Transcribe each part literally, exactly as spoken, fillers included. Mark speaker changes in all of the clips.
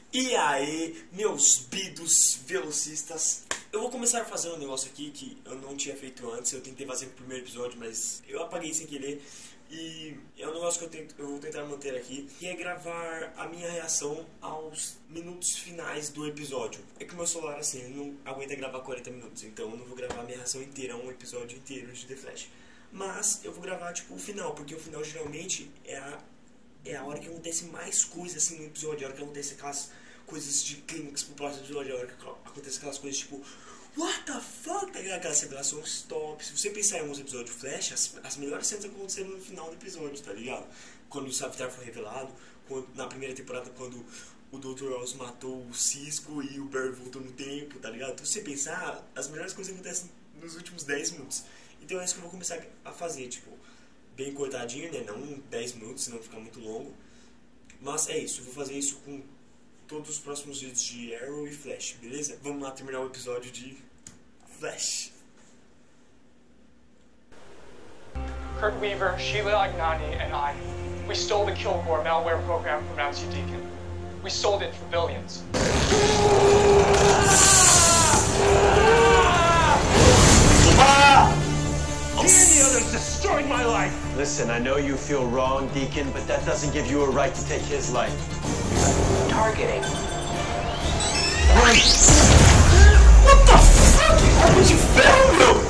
Speaker 1: E aí, meus bidos velocistas, eu vou começar a fazer um negócio aqui que eu não tinha feito antes. Eu tentei fazer no primeiro episódio, mas eu apaguei sem querer. E é um negócio que eu, tento, eu vou tentar manter aqui, que é gravar a minha reação aos minutos finais do episódio. É que o meu celular, assim, não aguenta gravar quarenta minutos, então eu não vou gravar a minha reação inteira, um episódio inteiro de The Flash. Mas eu vou gravar, tipo, o final, porque o final geralmente é a, é a hora que acontece mais coisas, assim, no episódio. É a hora que acontece aquelas coisas de clímax pro próximo episódio. É a hora que acontece aquelas coisas, tipo, what the fuck, tá ligado? Aquelas revelações top. Se você pensar em alguns episódios Flash, as, as melhores cenas aconteceram no final do episódio, tá ligado? Quando o Savitar foi revelado, quando, na primeira temporada, quando o doutor Oz matou o Cisco e o Barry voltou no tempo, tá ligado? Então, se você pensar, as melhores coisas acontecem nos últimos dez minutos. Então é isso que eu vou começar a fazer, tipo, bem cortadinho, né? Não dez minutos, senão fica muito longo. Mas é isso, eu vou fazer isso com todos os próximos vídeos de Arrow e Flash, beleza? Vamos lá terminar o episódio de Flash.
Speaker 2: Kurt Weaver, Sheila Agnani, and I, we stole the Kilgore malware program from Nancy Deacon. We sold it for billions.
Speaker 3: He and the others destroyed my life! Listen, I know you feel wrong, Deacon, but that doesn't give you a right to take his life.
Speaker 4: Targeting.
Speaker 1: What the fuck? How did you fail, meu?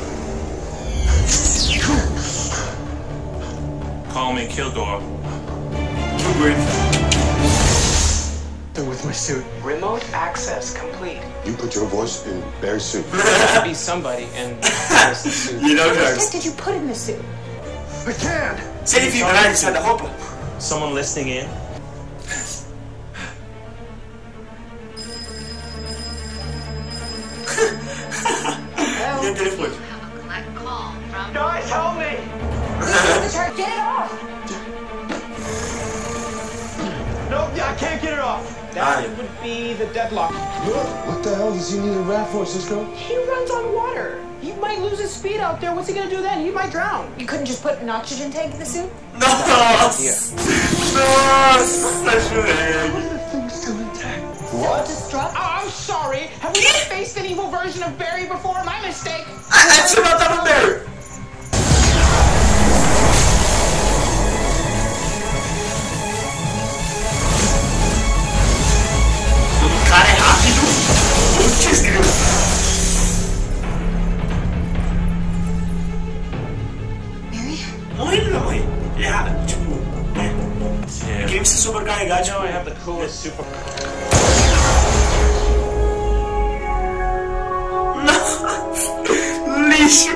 Speaker 5: Call me Kilgore.
Speaker 1: Kilgore.
Speaker 3: They're with my suit.
Speaker 4: Remote access complete.
Speaker 6: You put your voice in Barry's suit.
Speaker 2: Be somebody and the suit.
Speaker 1: You know
Speaker 7: What
Speaker 1: Jarvis.
Speaker 7: did you put in the suit?
Speaker 3: I can't!
Speaker 1: Se ele vibrar, ele sai da roupa?
Speaker 5: Someone listening in?
Speaker 1: E o telefone?
Speaker 7: Collect call from
Speaker 3: Guys, help me!
Speaker 7: the chart. Get it off!
Speaker 3: Nope, yeah, I can't get it off.
Speaker 1: That
Speaker 2: would be the deadlock.
Speaker 6: What the hell does he need a rat for, Cisco?
Speaker 2: He runs on water. He might lose his speed out there. What's he gonna do then? He might drown.
Speaker 7: You couldn't just put an oxygen tank in the suit?
Speaker 1: Nossa! Nossa, Joel!
Speaker 6: The thing's still intact.
Speaker 7: Self-destruct?
Speaker 2: Oh, I'm sorry. Have we ever faced an evil version of Barry before? My mistake.
Speaker 1: Aí você matava o Barry! O cara é rápido! Putz, grilo!
Speaker 7: Mary?
Speaker 1: Morre, minha mãe! É rápido, tipo, né? É que nem você sobrecarregar, tipo...
Speaker 5: I have the coolest super.
Speaker 1: Lixo!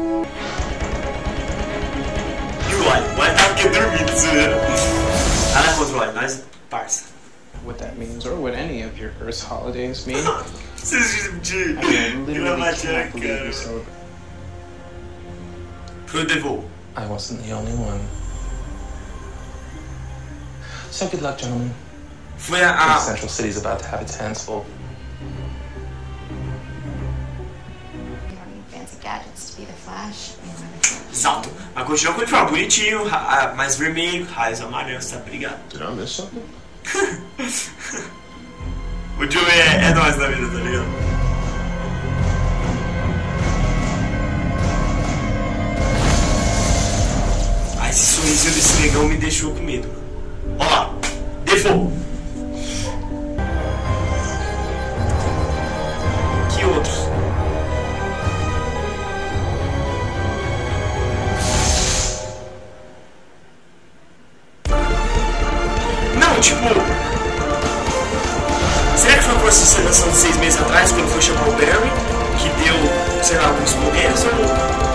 Speaker 1: E o Lai? O Lai tava aqui dormindo, zoeira. Nada contra o Lai, mas parça.
Speaker 2: What that means, or what any of your Earth holidays mean.
Speaker 1: Vocês de...
Speaker 2: I mean, I
Speaker 1: de
Speaker 2: literally
Speaker 1: gravatina,
Speaker 2: can't believe
Speaker 1: cara.
Speaker 2: you celebrate.
Speaker 1: Foi o Devil.
Speaker 5: I wasn't the only one. So good luck, gentlemen.
Speaker 1: Foi a... a...
Speaker 5: Central City's about to have its hands full.
Speaker 7: You don't need fancy gadgets to be the Flash.
Speaker 1: Exato. Mas continua com o Tron, bonitinho, ra- mais vermelho, raios amarelos, tá ligado?
Speaker 6: Did I miss something?
Speaker 1: O Joe é, é nós na vida, tá ligado? Ah, esse sorrisinho desse negão me deixou com medo. Ó lá, Default. Que outros? Não, tipo... Será que foi com essa seleção de seis meses atrás, quando foi chamar o Barry, que deu, sei lá, alguns poderes, ou...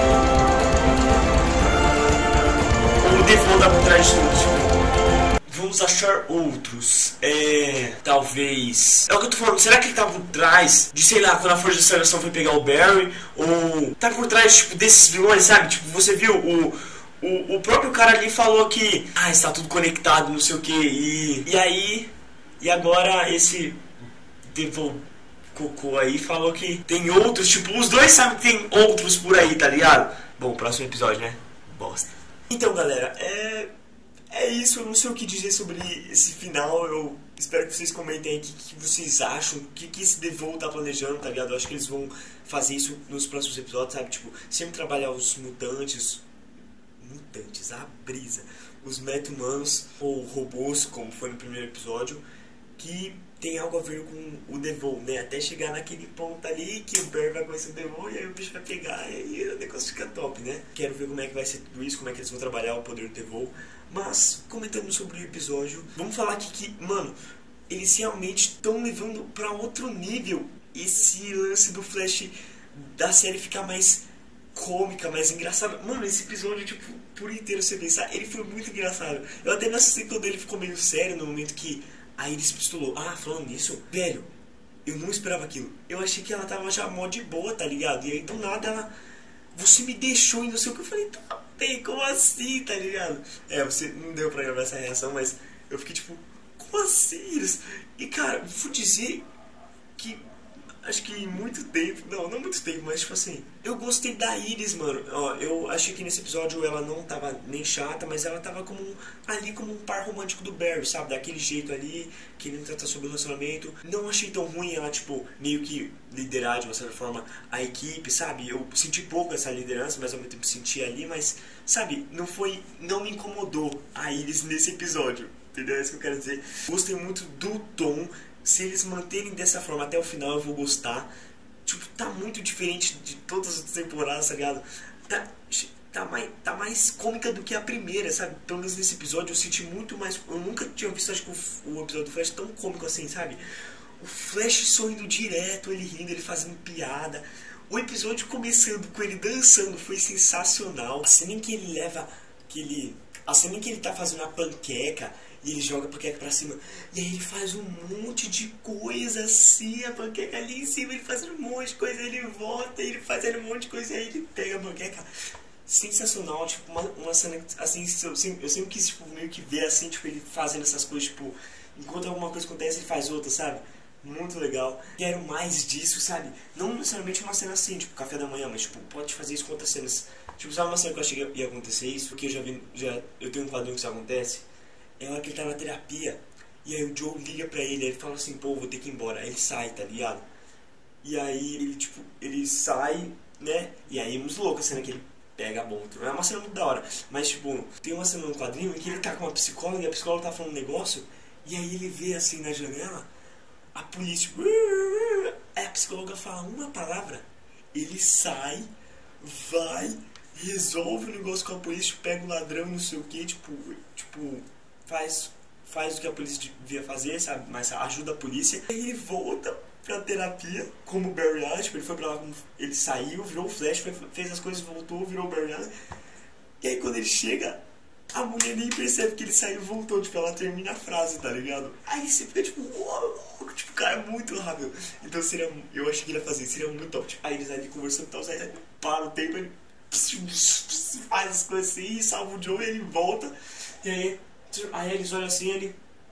Speaker 1: ou o Default tá por trás de tudo, tipo... Vamos achar outros. É... Talvez... É o que eu tô falando, será que ele tá por trás de, sei lá, quando a Força da Seleção foi pegar o Barry, ou... Tá por trás, tipo, desses vilões, sabe? Tipo, você viu o... O, o próprio cara ali falou que... Ah, está tudo conectado, não sei o que, e... E aí... E agora esse... Devil Cocô aí falou que tem outros, tipo, os dois sabem que tem outros por aí, tá ligado? Bom, próximo episódio, né? Bosta. Então, galera, é... É isso, eu não sei o que dizer sobre esse final, eu Espero que vocês comentem aí o que, que vocês acham, o que, que esse Devil tá planejando, tá ligado? Eu acho que eles vão fazer isso nos próximos episódios, sabe? Tipo, sempre trabalhar os mutantes, mutantes, a brisa, os meta-humanos ou robôs, como foi no primeiro episódio, que tem algo a ver com o Devil, né? Até chegar naquele ponto ali que o Barry vai conhecer o Devil e aí o bicho vai pegar e aí o negócio fica top, né? Quero ver como é que vai ser tudo isso, como é que eles vão trabalhar o poder do Devil. Mas, comentando sobre o episódio, vamos falar aqui que, mano, eles realmente estão levando pra outro nível esse lance do Flash da série ficar mais cômica, mais engraçada. Mano, esse episódio, tipo, por inteiro você pensar, ele foi muito engraçado. Eu até me assustei quando ele ficou meio sério no momento que a Iris pistolou. Ah, falando nisso, velho, eu não esperava aquilo. Eu achei que ela tava já mó de boa, tá ligado? E aí do nada ela, você me deixou e não sei o que. Eu falei, tá bem, como assim, tá ligado? É, você não deu pra gravar essa reação, mas eu fiquei tipo, como assim, Iris? E cara, vou dizer que acho que em muito tempo, não, não muito tempo, mas tipo assim, eu gostei da Iris, mano. Ó, eu achei que nesse episódio ela não tava nem chata, mas ela tava como um, ali como um par romântico do Barry, sabe? Daquele jeito ali, querendo tratar sobre o relacionamento. Não achei tão ruim ela, tipo, meio que liderar de uma certa forma a equipe, sabe? Eu senti pouco essa liderança, mas ao mesmo tempo senti ali, mas, sabe, não foi, não me incomodou a Iris nesse episódio, entendeu? É isso que eu quero dizer. Gostei muito do tom. Se eles manterem dessa forma até o final, eu vou gostar. Tipo, tá muito diferente de todas as temporadas, tá ligado? Tá, tá, mais, tá mais cômica do que a primeira, sabe? Pelo menos nesse episódio eu senti muito mais... Eu nunca tinha visto, acho que o, o episódio do Flash tão cômico assim, sabe? O Flash sorrindo direto, ele rindo, ele fazendo piada. O episódio começando com ele dançando foi sensacional. A cena em que ele leva... Que ele, a cena em que ele tá fazendo a panqueca... E ele joga a panqueca pra cima. E aí ele faz um monte de coisa assim. A panqueca ali em cima. Ele faz um monte de coisa. Ele volta. Ele faz um monte de coisa. E aí ele pega a panqueca. Sensacional. Tipo, uma, uma cena assim. Eu sempre, eu sempre quis tipo, meio que ver assim. Tipo, ele fazendo essas coisas. Tipo, enquanto alguma coisa acontece, ele faz outra, sabe? Muito legal. Quero mais disso, sabe? Não necessariamente uma cena assim. Tipo, café da manhã. Mas, tipo, pode fazer isso com outras cenas. Tipo, sabe uma cena que eu achei que ia acontecer isso? Porque eu já vi. Já, eu tenho um quadrinho que isso acontece. É hora que ele tá na terapia. E aí o Joe liga pra ele. Aí ele fala assim, pô, vou ter que ir embora. Aí ele sai, tá ligado? E aí ele, tipo, ele sai, né? E aí é muito louco a cena que ele pega a bomba. É uma cena muito da hora. Mas, tipo, tem uma cena no quadrinho em que ele tá com uma psicóloga. E a psicóloga tá falando um negócio. E aí ele vê assim na janela a polícia, tipo, aí a psicóloga fala uma palavra. Ele sai, vai, resolve o negócio com a polícia. Pega o ladrão, não sei o que. Tipo, tipo... Faz, faz o que a polícia devia fazer, sabe? Mas ajuda a polícia. E ele volta pra terapia como o Barry Allen. Tipo, ele foi pra lá, ele saiu, virou o Flash, foi, fez as coisas, voltou, virou o Barry Allen. E aí quando ele chega, a mulher nem percebe que ele saiu e voltou. Tipo, ela termina a frase, tá ligado? Aí você fica tipo, uau, tipo, cara, é muito rápido. Então seria, eu acho que ele ia fazer, seria muito top. Tipo, aí eles ali conversando e tal, aí para o tempo, ele faz as coisas assim, salva o Joe e ele volta. E aí... Aí eles olham assim, ele...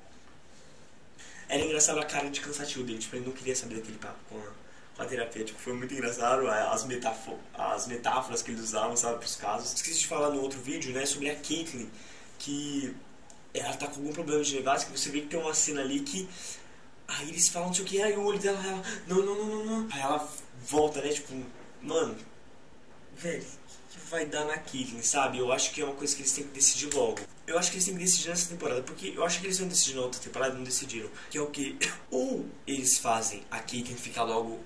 Speaker 1: Era engraçado a cara de cansativo dele, tipo, ele não queria saber daquele papo com a, com a terapia, tipo, foi muito engraçado as, metáfo as metáforas que eles usavam, sabe, pros casos. Esqueci de falar no outro vídeo, né, sobre a Caitlyn, que ela tá com algum problema de nevasca, que você vê que tem uma cena ali que... Aí eles falam, não sei o que, aí o olho dela, ela... Não, não, não, não, não. Aí ela volta, né, tipo, mano... Velho... vai dar na Caitlyn, sabe? Eu acho que é uma coisa que eles têm que decidir logo. Eu acho que eles têm que decidir nessa temporada, porque eu acho que eles vão decidir na outra temporada e não decidiram. Que é o que? Ou eles fazem a Caitlyn ficar logo...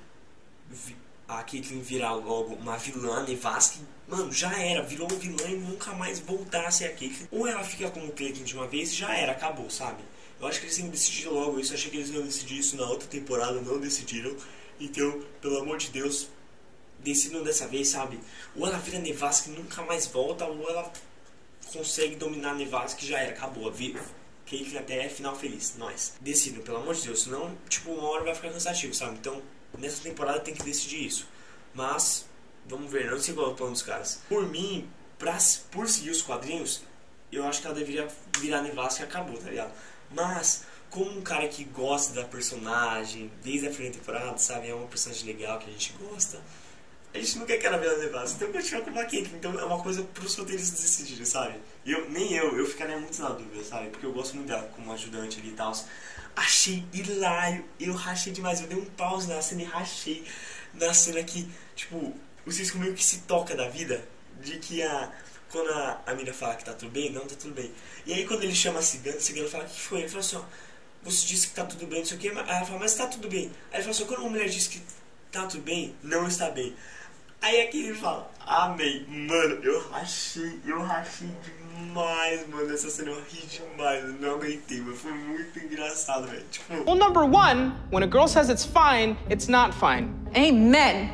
Speaker 1: A Caitlyn virar logo uma vilã, Nevasca, mano, já era, virou vilã e nunca mais voltar a ser a Caitlyn. Ou ela fica como Caitlyn de uma vez e já era, acabou, sabe? Eu acho que eles têm que decidir logo isso. Eu achei que eles iam decidir isso na outra temporada, não decidiram. Então, pelo amor de Deus... Decidam dessa vez, sabe? Ou ela vira Nevasca e nunca mais volta, ou ela consegue dominar a Nevasca e já era, acabou, vivo. Caitlyn até final feliz, nós. Decidam, pelo amor de Deus, senão, tipo, uma hora vai ficar cansativo, sabe? Então, nessa temporada tem que decidir isso. Mas, vamos ver, não sei qual é o plano dos caras. Por mim, pra, por seguir os quadrinhos, eu acho que ela deveria virar Nevasca e acabou, tá ligado? Mas, como um cara que gosta da personagem, desde a primeira temporada, sabe? É uma personagem legal que a gente gosta. A gente não quer que ela veja Nevasca, então continuar com uma Caitlyn. Então é uma coisa pros roteiristas decidirem, sabe? Eu, nem eu, eu ficaria muito na dúvida, sabe? Porque eu gosto muito dela como ajudante ali e tal. achei hilário, eu rachei demais, eu dei um pause na cena e rachei na cena que, tipo, o Cisco meio que se toca da vida, de que a, quando a, a mina fala que tá tudo bem, não, tá tudo bem. E aí quando ele chama a cigana, a cigana fala, o que foi? Ele fala assim, ó, você disse que tá tudo bem, não sei o que, aí ela fala, mas tá tudo bem. Aí ele fala assim, quando uma mulher diz que tá tudo bem, não está bem. Aí aqui ele fala, amém. Mano, eu rachei, eu rachei demais, mano. Essa cena eu ri demais, eu não aguentei, mano. Foi muito engraçado, velho. Tipo...
Speaker 8: Well, number one, when a girl says it's fine, it's not fine.
Speaker 7: Amen.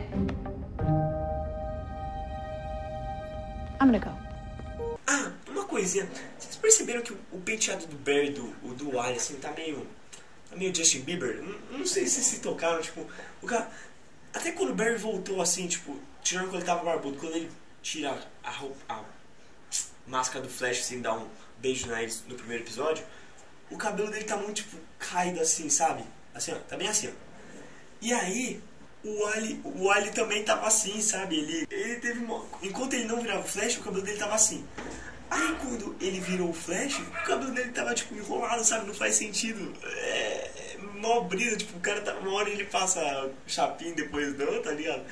Speaker 7: I'm gonna go.
Speaker 1: Ah, uma coisinha. Vocês perceberam que o penteado do Barry, do, do Wally, assim, tá meio... Tá meio Justin Bieber? Não, não sei se se tocaram, tipo... O cara... Até quando o Barry voltou, assim, tipo... Tirando quando ele tava barbudo, quando ele tira a roupa... A máscara do Flash, assim, dá um beijo na Iris no primeiro episódio... O cabelo dele tá muito, tipo, caído assim, sabe? Assim, ó, tá bem assim, ó. E aí... O Wally, o Wally também tava assim, sabe? Ele, ele teve uma... Enquanto ele não virava o Flash, o cabelo dele tava assim. Aí quando ele virou o Flash, o cabelo dele tava, tipo, enrolado, sabe? Não faz sentido. É... é mó brisa, tipo, o cara tá... Uma hora ele passa chapinha, depois não, tá ligado?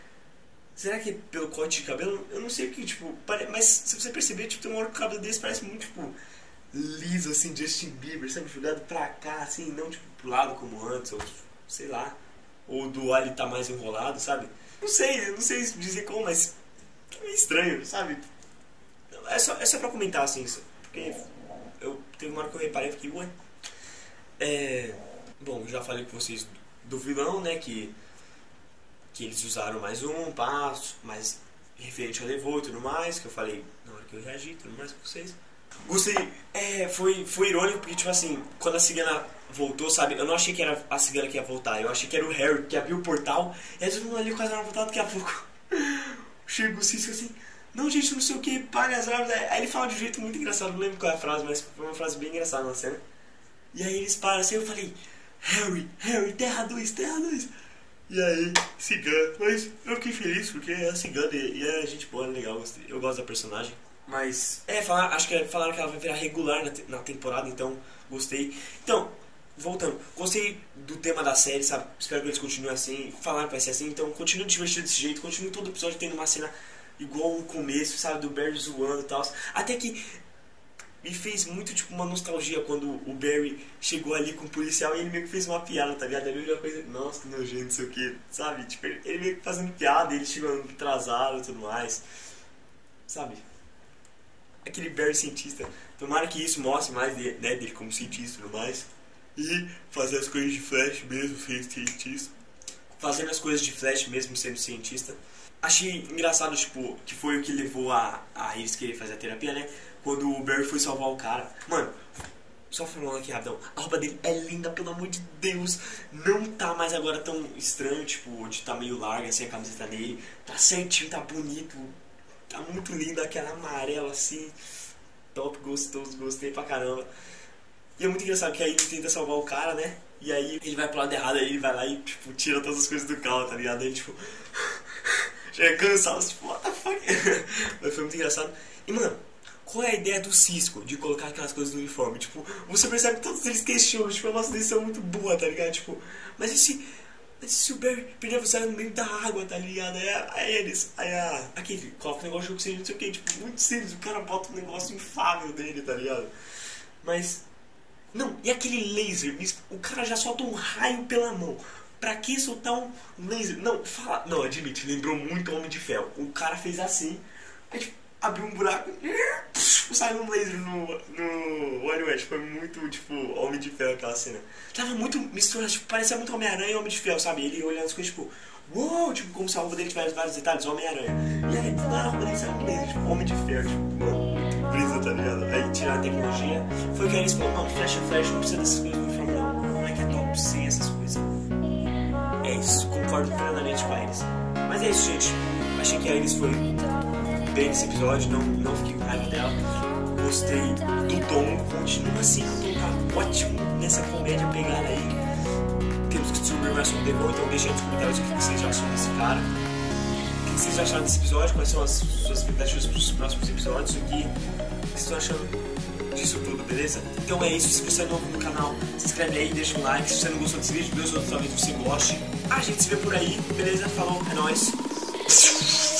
Speaker 1: Será que é pelo corte de cabelo? Eu não sei o que, tipo... Pare... Mas se você perceber, tipo, tem uma hora que o cabelo dele parece muito, tipo... Liso, assim, Justin Bieber, sabe? Jogado pra cá, assim, não, tipo, pro lado como antes, ou sei lá... Ou do Wally tá mais enrolado, sabe? Não sei, eu não sei dizer como, mas é meio estranho, sabe? É só, é só pra comentar, assim, isso. Porque eu teve uma hora que eu reparei e fiquei, ué. É... Bom, já falei com vocês do vilão, né? Que, que eles usaram mais um passo, mais referente ao Levou e tudo mais, que eu falei na hora que eu reagi e tudo mais com vocês. Gostei, é, foi, foi irônico, porque, tipo assim, quando a cigana voltou, sabe, eu não achei que era a cigana que ia voltar, eu achei que era o Harry que abriu o portal, e aí todo mundo ali quase não voltava, daqui a pouco chega o Cisco assim, não gente, não sei o que, pare as árvores, aí ele fala de um jeito muito engraçado, não lembro qual é a frase, mas foi uma frase bem engraçada na cena, e aí eles param assim, eu falei, Harry, Harry, terra dois, terra dois, e aí, cigana, mas eu fiquei feliz, porque é a cigana e, e é gente boa, é legal, gostei, eu gosto da personagem. Mas, é, falar, acho que falaram que ela vai virar regular na, te, na temporada, então gostei. Então, voltando, gostei do tema da série, sabe? Espero que eles continuem assim, falaram que vai ser assim, então continue divertido desse jeito, continue todo episódio tendo uma cena igual o começo, sabe? Do Barry zoando e tal. Até que me fez muito, tipo, uma nostalgia quando o Barry chegou ali com o policial e ele meio que fez uma piada, tá ligado? Ele uma coisa, nossa, que nojento, não sei o que, sabe? Tipo, ele, ele meio que fazendo piada, ele chegando atrasado e tudo mais, sabe? Aquele Barry cientista. Tomara que isso mostre mais de, né, dele como cientista e tudo mais. E fazer as coisas de Flash mesmo sendo cientista. Fazendo as coisas de Flash mesmo sendo cientista. Achei engraçado, tipo, que foi o que levou a, a Iris querer fazer a terapia, né? Quando o Barry foi salvar o cara. Mano, só falando aqui rapidão. A roupa dele é linda, pelo amor de Deus. Não tá mais agora tão estranho, tipo, de tá meio larga, assim, a camiseta dele. Tá certinho, tá bonito. Tá muito linda, aquela amarela assim, top, gostoso, gostei pra caramba. E é muito engraçado que aí ele tenta salvar o cara, né? E aí ele vai pro lado errado, aí ele vai lá e, tipo, tira todas as coisas do carro, tá ligado? Aí ele, tipo, chega cansado, tipo, what the fuck? Mas foi muito engraçado. E, mano, qual é a ideia do Cisco de colocar aquelas coisas no uniforme? Tipo, você percebe que todos eles questionam, tipo, a nossa decisão é muito boa, tá ligado? Tipo, mas esse... Mas se o Barry perder a velocidade no meio da água, tá ligado? Aí, aí eles, aí a... Aqui, coloca um negócio de oxigênio, não sei o que, tipo, muito simples, o cara bota um negócio infável dele, tá ligado? Mas... Não, e aquele laser? O cara já solta um raio pela mão. Pra que soltar um laser? Não, fala... Não, admite, lembrou muito Homem de Ferro. O cara fez assim, aí tipo, abriu um buraco e... Saiu um laser no... No... Wally West, foi muito, tipo, Homem de Ferro aquela cena. Tava muito misturado, tipo, parecia muito Homem-Aranha e Homem de Ferro, sabe? Ele olhando as coisas, tipo... Uou, tipo, como se a roupa dele tivesse vários detalhes, Homem-Aranha. E aí, do nada, a roupa dele saiu um laser, tipo, Homem de Ferro, tipo, mano, muito brisa, tá ligado? Aí, tirar a tecnologia, foi o que eles falaram, mano, Flash é Flash, não precisa dessas coisas. Eu falei, não, não é que é top sem essas coisas. É isso, concordo plenamente com a Iris. Mas é isso, gente. Achei que a Iris foi bem nesse episódio, não, não fiquei com raiva dela. Gostei do tom, continua assim, o tom tá ótimo nessa comédia pegada aí. Temos que descobrir mais sobre o Devon, então deixa aí nos comentários o que vocês já acham desse cara. O que vocês acharam desse episódio, quais são as suas expectativas para os próximos episódios, o que vocês estão achando de disso tudo, beleza? Então é isso, se você é novo no canal, se inscreve aí, deixa um like. Se você não gostou desse vídeo, Deus talvez você goste. A gente se vê por aí, beleza? Falou, é nóis.